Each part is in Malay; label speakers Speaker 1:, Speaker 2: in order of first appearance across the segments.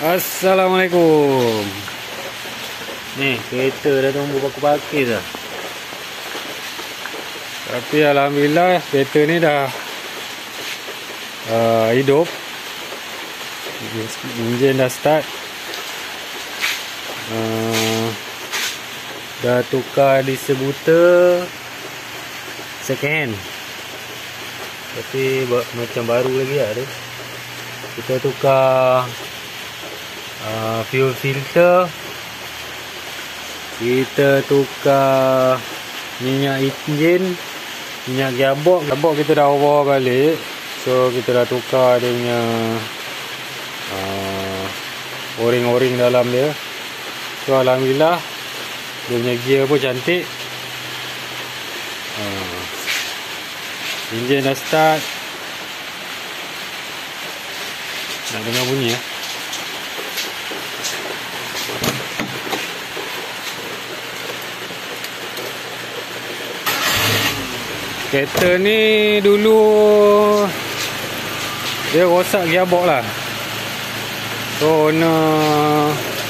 Speaker 1: Assalamualaikum. Ni kereta dah tunggu pakai dah. Tapi alhamdulillah kereta ni dah hidup. Enjin dah start. Dah tukar distributor second hand. Tapi macam baru lagi lah dia. Kita tukar fuel filter. Kita tukar minyak enjin, minyak gearbox. Gearbox kita dah overhaul balik. So kita dah tukar dia punya o-ring dalam dia. So alhamdulillah dia punya gear pun cantik. Enjin dah start. Nak dengar bunyi ya. Kereta ni dulu dia rosak gearbox lah. So owner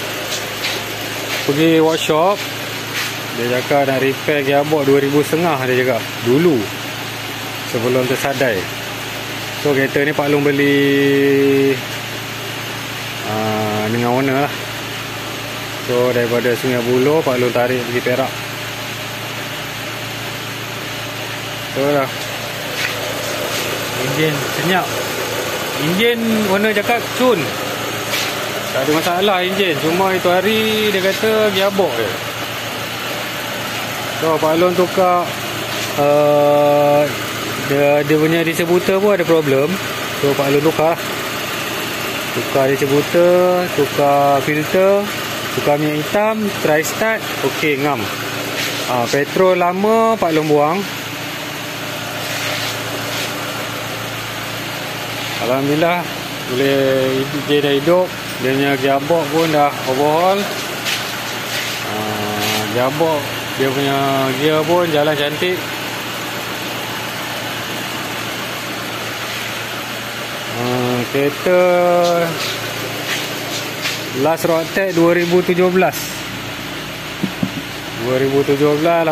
Speaker 1: pergi workshop. Dia cakap nak repair gearbox 2,500 dia cakap dulu, sebelum tersadai. So kereta ni Pak Long beli dengan owner lah. So daripada Sungai Buloh Pak Long tarik pergi Perak. So lah, enjin senyap. Enjin owner cakap cun, tak ada masalah enjin. Cuma itu hari dia kata gearbox je. So Pak Long tukar dia punya distributor pun ada problem. So Pak Long tukar lah. Tukar distributor, tukar filter, tukar minyak hitam, try start, ok ngam. Petrol lama Pak Long buang. Alhamdulillah boleh dia dah hidup. Dia punya gearbox pun dah overhaul. Gearbox dia punya gear pun jalan cantik. Kereta last road test 2017, 18, 19, 20,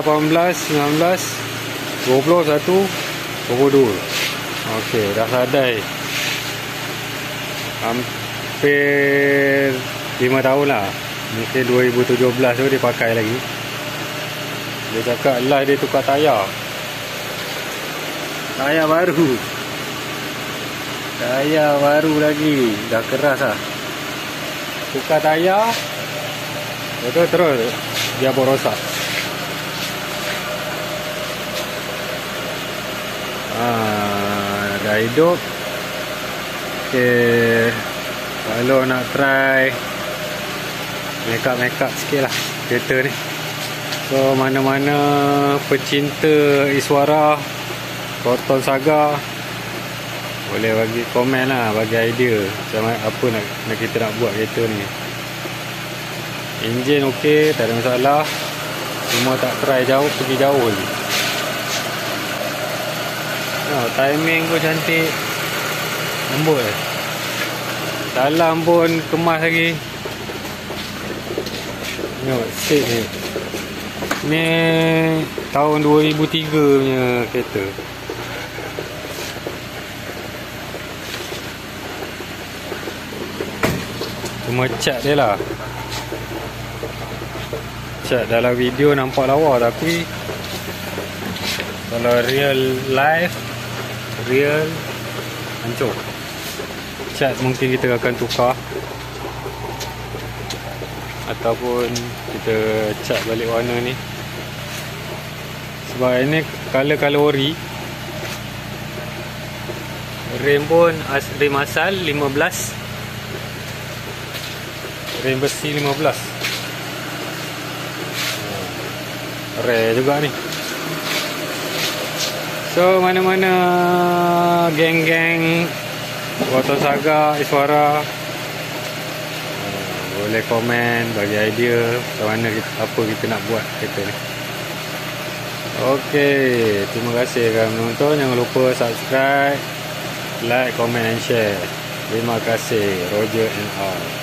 Speaker 1: 21, 22. Okey, dah sadai. Hampir 5 tahun lah. Mungkin 2017 tu dia pakai lagi. Dia cakap lah dia tukar tayar. Tayar baru. Tayar baru lagi. Dah keras lah. Tukar tayar. Betul terus dia rosak. Dah hidup. Okay, kalau nak try make up sikit lah kereta ni. So mana-mana pecinta Iswara, Proton Saga, boleh bagi komen lah, bagi idea macam apa nak kita nak buat kereta ni. Enjin ok, tak ada masalah. Cuma tak try jauh, pergi jauh lagi. Timing pun cantik, lembut. Dalam pun kemas lagi. Tengok seat ni. Ni tahun 2003 punya kereta. Cuma cat dia lah. Cat dalam video nampak lawa, tapi kalau real life, real hancur. Cat mungkin kita akan tukar, ataupun kita cat balik warna ni. Sebab ini color ori. Rem pun rem asal 15, rem besi 15. Rare juga ni. So mana-mana geng-geng Proton Saga, Iswara, boleh komen, bagi idea macam mana apa kita nak buat kereta ni. Okey, terima kasih kerana menonton. Jangan lupa subscribe, like, comment and share. Terima kasih. Roger and all.